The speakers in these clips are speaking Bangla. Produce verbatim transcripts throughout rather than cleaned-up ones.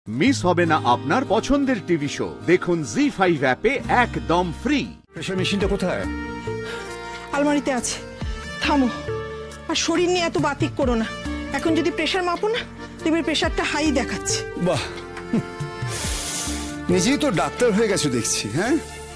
মিস হবে না আপনার পছন্দের টিভি শো। দেখুন জি ফাইভ অ্যাপে একদম ফ্রি। প্রেসার মেশিনটা কোথায়? আলমারিতে আছে। থামো, আর শরীর নিয়ে এত বাতিক করো না। এখন যদি প্রেসার মাপো না, দেখবে প্রেসারটা হাই দেখাচ্ছে। বাহ, নিজেই তো ডাক্তার হয়ে গেছো দেখছি। হ্যাঁ,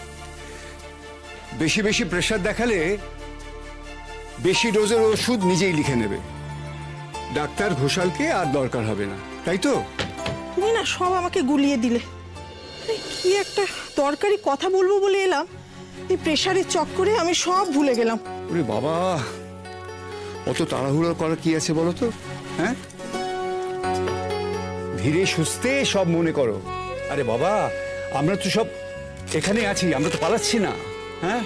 বেশি বেশি প্রেসার দেখালে বেশি ডোজের ওষুধ নিজেই লিখে নেবে। ডাক্তার ঘোষালকে আর দরকার হবে না, তাই তো? তুমি না সব আমাকে গুলিয়ে দিলে। কি একটা দরকারি কথা বলবো বলে এলাম, এই প্রেসারের চক্করে আমি সব ভুলে গেলাম। ওরে বাবা, অত তাড়াহুড়ো করার কি আছে বলো তো? হ্যাঁ, ধীরে সুস্থে সব মনে করো। আরে বাবা, আমরা তো সব এখানে আছি, আমরা তো পালাচ্ছি না। হ্যাঁ,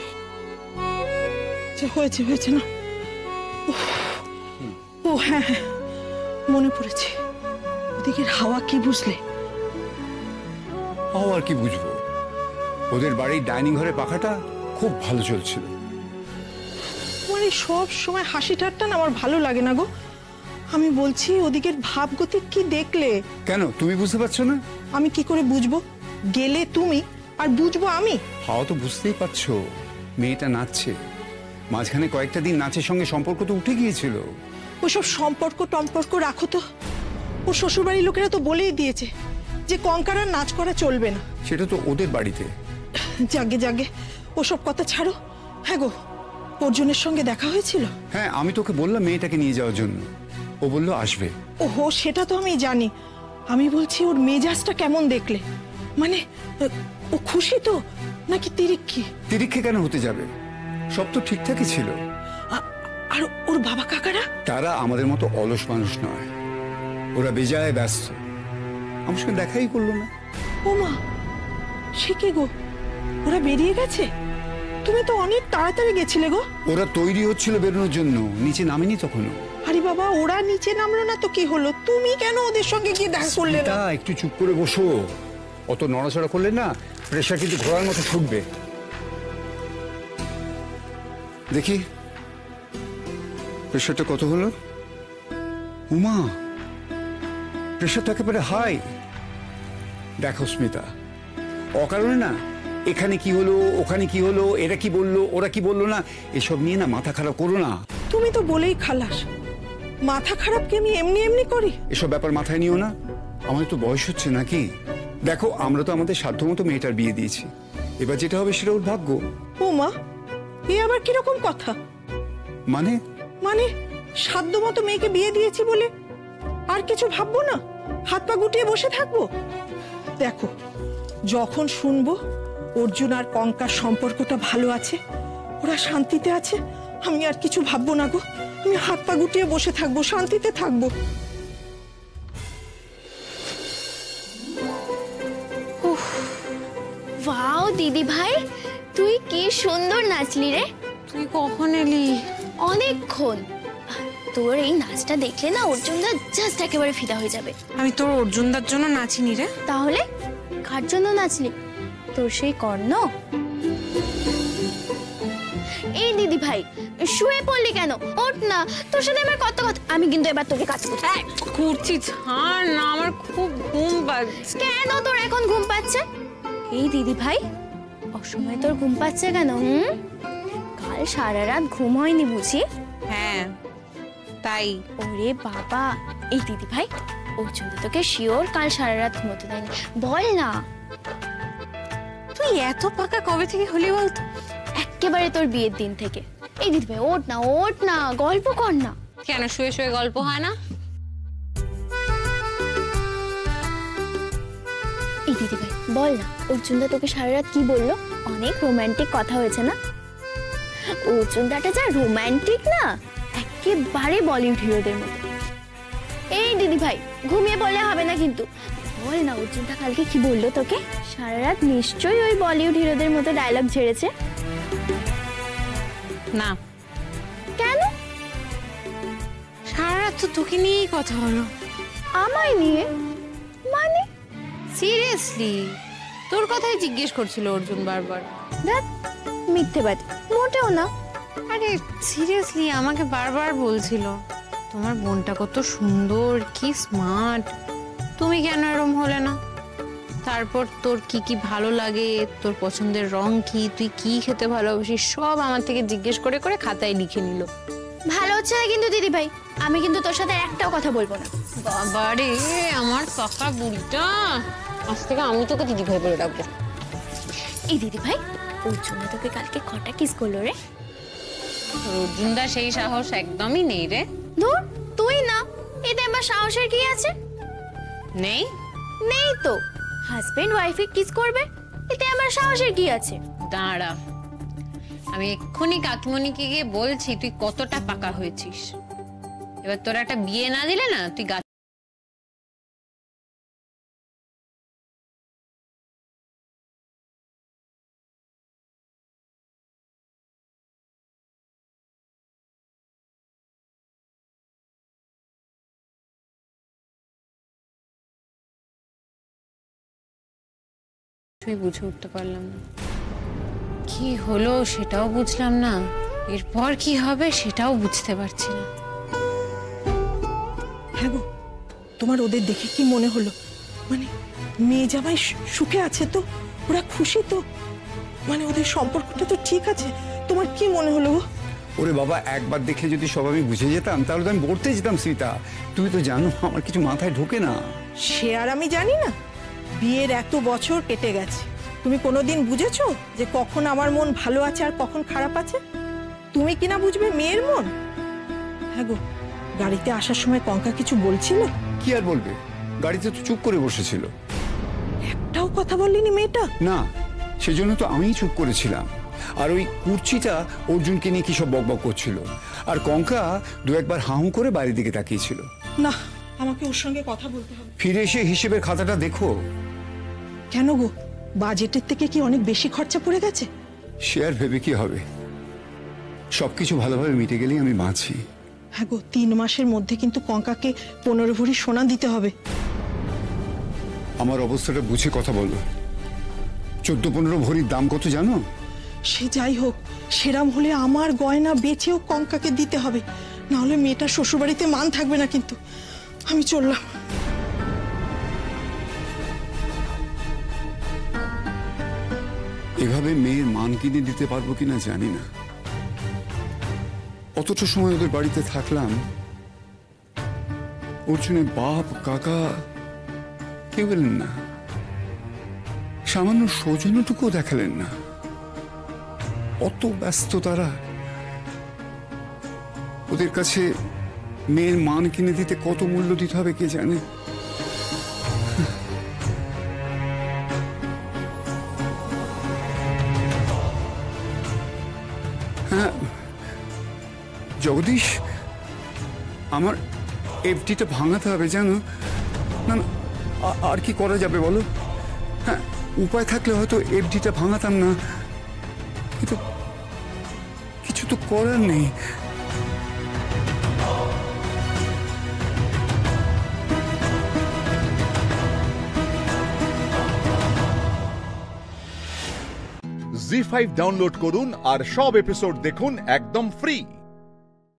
হয়েছে হয়েছে না। ও হ্যাঁ হ্যাঁ, মনে পড়েছে। ওদিকের হাওয়া কি বুঝলে? হাওয়া আর কি বুঝবো, ওদের বাড়ির ডাইনিং ঘরে পাখাটা খুব ভালো চলছিল। মানে সব সময় হাসি ঠাট্টা না আমার ভালো লাগে না গো। আমি বলছি ওদিকের ভাবগতিক কি দেখলে? কেন, তুমি বুঝতে পারছো না? আমি কি করে বুঝবো? গেলে তুমি আর বুঝবো আমি? হাওয়া তো বুঝতেই পারছো, মেয়েটা নাচছে। মাঝখানে কয়েকটা দিন নাচের সঙ্গে সম্পর্ক তো উঠে গিয়েছিল। ওইসব সম্পর্ক টম্পর্ক রাখো তো। ও শ্বশুরবাড়ির লোকেরা তো বলেই দিয়েছে যে কঙ্কার আর নাচ করা চলবে না। সেটা তো ওদের বাড়িতে। জাগে জাগে ওসব কথা ছাড়ো। হ্যাঁ গো, অর্জুনের সঙ্গে দেখা হয়েছিল? হ্যাঁ, আমি তোকে বললাম মেয়েটাকে নিয়ে যাওয়ার জন্য, ও বললো আসবে। ওহো, সেটা তো আমি জানি। আমি বলছি ওর মেজাজটা কেমন দেখলে? মানে ও খুশি তো নাকি তিরিক্ষি? তিরিক্ষি কেন হতে যাবে, সব তো ঠিকঠাকই ছিল। আর ওর বাবা কাকারা? তারা আমাদের মতো অলস মানুষ নয়, ওরা বেজায় ব্যস্ত। আমার সঙ্গে দেখাই করলো না। ও মা, সে কি গো, ওরা বেরিয়ে গেছে? তুমি তো অনেক তাড়াতাড়ি গেছিলে গো। ওরা তৈরি হচ্ছিল বেরোনোর জন্য, নিচে নামেনি তখনও। আরে বাবা, ওরা নিচে নামলো না তো কি হলো? তুমি কেন ওদের সঙ্গে গিয়ে দেখা করলে না? একটু চুপ করে বসো, অত নড়াচড়া করলে না প্রেসার কিন্তু ঘোড়ার মতো ছুটবে। দেখি প্রেসারটা কত হলো। উমা, প্রেসারটা একেবারে হাই। দেখো স্মিতা, অকারণে না এখানে কি হলো, ওখানে কি হলো, এরা কি বললো, ওরা কি বললো না, এসব নিয়ে না মাথা খারাপ করো না। তুমি তো বলেই খালাস, মাথা খারাপ কি আমি এমনি এমনি করি? এসব ব্যাপার মাথায় নিও না। আমাদের তো বয়স হচ্ছে নাকি। দেখো, আমরা তো আমাদের সাধ্যমতো মেয়েটার বিয়ে দিয়েছি, এবার যেটা হবে সেটা ওর ভাগ্য। ও মা, এ আবার কিরকম কথা? মানে মানে সাধ্য মতো মেয়েকে বিয়ে দিয়েছি বলে আর কিছু ভাববো না? হাত পা গুটিয়ে বসে থাকবো? দেখো, যখন শুনবো অর্জুন আর কঙ্কার সম্পর্কটা ভালো আছে, ওরা শান্তিতে আছে, আমি আর কিছু ভাববো না গো। আমি হাত পা গুটিয়ে বসে থাকবো, শান্তিতে থাকবো। ওয়াও দিদি ভাই, তুই কি সুন্দর নাচলি রে। তুই কখন এলি? অনেকক্ষণ। তোর এই নাচটা দেখলে না অর্জুনদা জাস্ট একেবারে ফিদা হয়ে যাবে। আমি তোর অর্জুনদার জন্য নাচিনি রে। তাহলে কার জন্য নাচলি? তোর সেই কর্ণ? এই দিদি ভাই, শুয়ে পড়লি কেন? ওঠ না, তোর সাথে আমার কত কথা। আমি কিন্তু এবার তোকে কাজ করছি। করছি, ছাড় না, আমার খুব ঘুম পাচ্ছে। কেন তোর এখন ঘুম পাচ্ছে? এই দিদি ভাই, অসময়ে তোর ঘুম পাচ্ছে কেন? হুম, কাল সারা রাত ঘুম হয়নি বুঝি? হ্যাঁ তাই। ওরে বাবা, এই দিদি ভাই, অর্জুন তোকে শিওর কাল সারা রাত ঘুমোতে দেয়নি। বল না। তুই এত পাকা কবে থেকে হলি বলতো? একেবারে তোর বিয়ের দিন থেকে। এই দিদি ভাই, ওঠ না ওঠ না, গল্প কর না। কেন শুয়ে শুয়ে গল্প হয় না? এই দিদি ভাই বল না, অর্জুনদা তোকে সারা রাত কি বললো? অনেক রোমান্টিক কথা হয়েছে না? অর্জুনদাটা যা রোমান্টিক না, একেবারে বলিউড হিরোদের মতো। এই দিদি ভাই, ঘুমিয়ে পড়লে হবে না কিন্তু। বল না, অর্জুনদা কালকে কি বললো তোকে? সারা রাত নিশ্চয়ই ওই বলিউড হিরোদের মতো ডায়লগ ঝেড়েছে। না। কেন? সারা রাত তো তোকে নিয়েই কথা হলো। আমায় নিয়ে? মানে? সিরিয়াসলি, তোর কথাই জিজ্ঞেস করছিল অর্জুন বারবার। দেখ, মিথ্যেবাদী মোটেও না। আরে সিরিয়াসলি, আমাকে বারবার বলছিল তোমার বোনটা কত সুন্দর, কি স্মার্ট। তুমি কেন এরম হলে না? তারপর তোর কি কি ভালো লাগে, তোর পছন্দের রং কি, তুই কি খেতে ভালোবাসিস, সব আমার থেকে জিজ্ঞেস করে করে খাতায় লিখে নিল। ভালো হচ্ছে না কিন্তু দিদি ভাই, আমি কিন্তু তোর সাথে একটাও কথা বলবো না। বাবারে আমার কাকা বুড়িটা, আজ থেকে আমি তোকে দিদি ভাই বলে ডাকবো। এই দিদি ভাই, অর্জুন তোকে কালকে কটা কিস করলো রে? অর্জুনদা সেই সাহস একদমই নেই রে। ধুর, তুই না, এতে আমার সাহসের কি আছে? নেই নেই তো, হাজবেন্ড ওয়াইফে কিস করবে, এতে আমার সাহসের কি আছে? দাঁড়া, আমি এক্ষুনি কাকিমণিকে গিয়ে বলছি তুই কতটা পাকা হয়েছিস। এবার তোর একটা বিয়ে না দিলে না, তুই গাছ বুঝে উঠতে পারলাম না। কি হলো সেটাও বুঝলাম না, এরপর কি হবে সেটাও বুঝতে পারছি না। হ্যাঁ গো, তোমার ওদের দেখে কি মনে হলো? মানে মেয়ে জামাই সুখে আছে তো? ওরা খুশি তো? মানে ওদের সম্পর্কটা তো ঠিক আছে? তোমার কি মনে হলো গো? ওরে বাবা, একবার দেখলে যদি সব আমি বুঝে যেতাম তাহলে তো আমি পড়তে যেতাম স্মিতা। তুমি তো জানো আমার কিছু মাথায় ঢোকে না। সে আর আমি জানি না? বিয়ের এত বছর কেটে গেছে, তুমি কোনোদিন বুঝেছো যে কখন আমার মন ভালো আছে আর কখন খারাপ আছে? তুমি কিনা বুঝবে মেয়ের মন? হ্যাঁ গো, গাড়িতে আসার সময় কঙ্কা কিছু বলছিল? কি আর বলবে, গাড়িতে তো চুপ করে বসেছিল। একটাও কথা বললিনি মেয়েটা? না, সেজন্য তো আমিই চুপ করেছিলাম। আর ওই কুর্চিটা অর্জুনকে নিয়ে কি সব বকবক করছিল, আর কঙ্কা দু একবার হাঁ হুঁ করে বাইরের দিকে তাকিয়েছিল। না, আমাকে ওর সঙ্গে কথা বলতে হবে। ফিরে এসে হিসেবের খাতাটা দেখো। কেন গো, বাজেটের থেকে কি অনেক বেশি খরচা পড়ে গেছে? সে আর ভেবে কি হবে, সবকিছু ভালোভাবে মিটে গেলেই আমি বাঁচি। হ্যাঁ গো, তিন মাসের মধ্যে কিন্তু কঙ্কাকে পনেরো ভরি সোনা দিতে হবে। আমার অবস্থাটা বুঝে কথা বলো। চোদ্দ পনেরো ভরির দাম কত জানো? সে যাই হোক, সেরাম হলে আমার গয়না বেচেও কঙ্কাকে দিতে হবে, না হলে মেয়েটা শ্বশুরবাড়িতে মান থাকবে না কিন্তু। আমি চললাম। এভাবে মেয়ের মান কিনে দিতে পারবো কিনা জানি না। অতটা সময় ওদের বাড়িতে থাকলাম, অর্জুনের বাপ কাকা কেউ গেলেন না, সামান্য সৌজন্যটুকুও দেখালেন না। অত ব্যস্ত তারা। ওদের কাছে মেয়ের মান কিনে দিতে কত মূল্য দিতে হবে কে জানে। হ্যাঁ জগদীশ, আমার এফডিটা ভাঙাতে হবে জানো। না না, আর কি করা যাবে বলো? হ্যাঁ, উপায় থাকলে হয়তো এফডিটা ভাঙাতাম না, কিন্তু কিছু তো করার নেই। জি ফাইভ ডাউনলোড করুন আর সব এপিসোড দেখুন একদম ফ্রি।